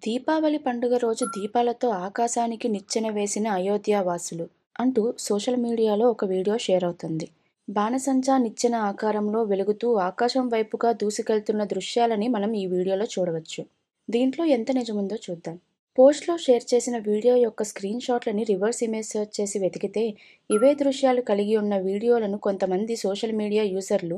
దీపావళి పండుగ రోజు దీపాలతో ఆకాశానికి నిచ్చెన వేసిన అయోధ్య వాసులు అంటూ సోషల్ మీడియాలో ఒక వీడియో షేర్ అవుతుంది. బాణసంచా నిచ్చెన ఆకారంలో వెలుగుతూ ఆకాశం వైపుగా దూసుకెళ్తున్న దృశ్యాలని మనం ఈ వీడియోలో చూడవచ్చు. దీంట్లో ఎంత నిజముందో చూద్దాం. పోస్ట్లో షేర్ చేసిన వీడియో యొక్క స్క్రీన్ షాట్లని రివర్స్ ఇమేజ్ సెర్చ్ చేసి వెతికితే ఇవే దృశ్యాలు కలిగి ఉన్న వీడియోలను కొంతమంది సోషల్ మీడియా యూజర్లు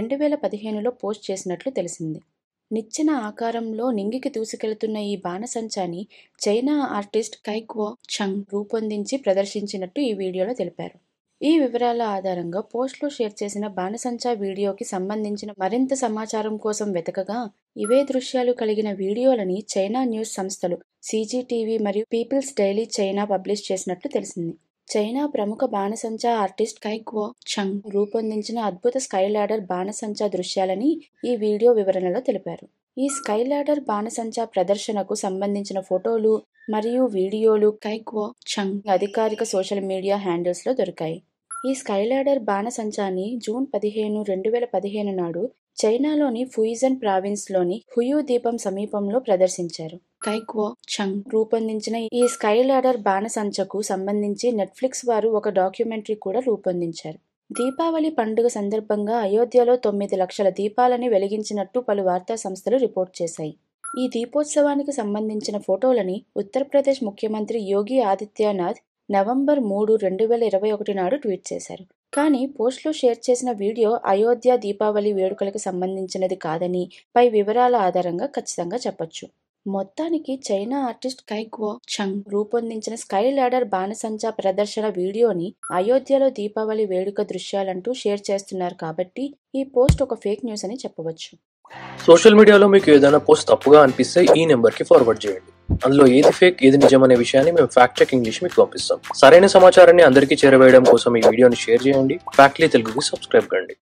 2015లో పోస్ట్ చేసినట్లు తెలిసింది. నిచ్చెన ఆకారంలో నింగికి దూసుకెళ్తున్న ఈ బాణసంచాని చైనా ఆర్టిస్ట్ కైక్వో చంగ్ రూపొందించి ప్రదర్శించినట్టు ఈ వీడియోలో తెలిపారు. ఈ వివరాల ఆధారంగా పోస్ట్లో షేర్ చేసిన బాణసంచా వీడియోకి సంబంధించిన మరింత సమాచారం కోసం వెతకగా ఇవే దృశ్యాలు కలిగిన వీడియోలని చైనా న్యూస్ సంస్థలు CGTV మరియు పీపుల్స్ డైలీ చైనా పబ్లిష్ చేసినట్లు తెలిసింది. చైనా ప్రముఖ బాణసంచా ఆర్టిస్ట్ కైక్వో చంగ్ రూపొందించిన అద్భుత స్కై ల్యాడర్ బాణసంచా దృశ్యాలని ఈ వీడియో వివరణలో తెలిపారు. ఈ స్కై ల్యాడర్ బాణసంచా ప్రదర్శనకు సంబంధించిన ఫోటోలు మరియు వీడియోలు కైక్వో చంగ్ అధికారిక సోషల్ మీడియా హ్యాండిల్స్లో దొరికాయి. ఈ స్కై ల్యాడర్ బాణసంచాని జూన్ 15, 2015 నాడు చైనాలోని ఫుయిజన్ ప్రావిన్స్లోని హుయూ ద్వీపం సమీపంలో ప్రదర్శించారు. కైక్వో చంగ్ రూపొందించిన ఈ స్కై ల్యాడర్ బాణసంచకు సంబంధించి నెట్ఫ్లిక్స్ వారు ఒక డాక్యుమెంటరీ కూడా రూపొందించారు. దీపావళి పండుగ సందర్భంగా అయోధ్యలో 9 లక్షల దీపాలని వెలిగించినట్టు పలు వార్తా సంస్థలు రిపోర్ట్ చేశాయి. ఈ దీపోత్సవానికి సంబంధించిన ఫోటోలని ఉత్తరప్రదేశ్ ముఖ్యమంత్రి యోగి ఆదిత్యనాథ్ నవంబర్ 3, 2021 నాడు ట్వీట్ చేశారు. కానీ పోస్ట్లో షేర్ చేసిన వీడియో అయోధ్య దీపావళి వేడుకలకు సంబంధించినది కాదని పై వివరాల ఆధారంగా ఖచ్చితంగా చెప్పొచ్చు. మొత్తానికి చైనా ఆర్టిస్ట్ కైక్వో చంగ్ రూపొందించిన స్కై ల్యాడర్ బాణసంచా ప్రదర్శన వీడియోని అయోధ్యలో దీపావళి వేడుక దృశ్యాలంటూ షేర్ చేస్తున్నారు కాబట్టి ఈ పోస్ట్ ఒక ఫేక్ న్యూస్ అని చెప్పవచ్చు. సోషల్ మీడియాలో మీకు ఏదైనా పోస్ట్ తప్పుగా అనిపిస్తే ఈ నెంబర్కి ఫార్వర్డ్ చేయండి. అందులో ఏది ఫేక్ ఏది నిజం అనే విషయాన్ని మేము ఫ్యాక్ట్ చెక్ ఇంగ్లీష్ మీకు పంపిస్తాం. సరైన సమాచారాన్ని అందరికీ చేరవేయడం కోసం ఈ వీడియోని షేర్ చేయండి. ఫ్యాక్ట్లీ తెలుగుకి సబ్స్క్రైబ్ కండి.